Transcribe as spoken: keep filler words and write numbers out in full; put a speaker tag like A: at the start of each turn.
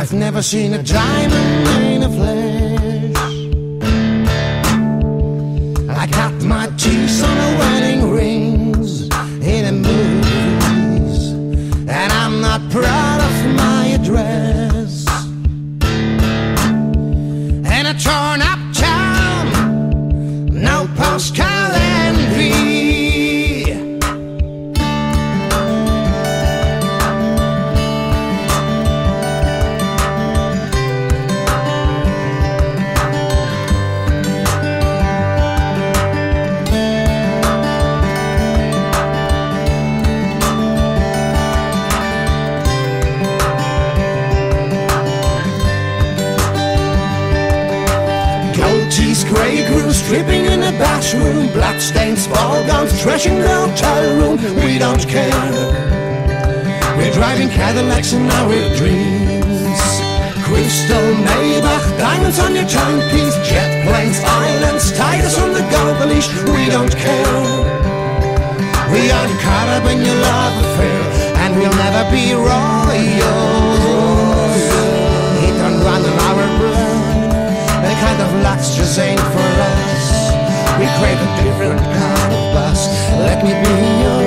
A: I've never seen a diamond made of flesh. I cut my teeth on the wedding rings in the movies, and I'm not proud of my address. And a torn up town, no postcard envy. Goatees, grey grooves, stripping in the bathroom, bloodstains, ball guns, trashing the hotel room. We don't care. We're driving Cadillacs in our dreams. Crystal Maybach, diamonds on your timepiece, jet planes, islands, tigers on the gold leash. We don't care. We aren't caught up in your love affair, and we'll never be royals. It don't run in our blood. That kind of luck's just ain't for us. We crave a different kind of buzz. Let me be your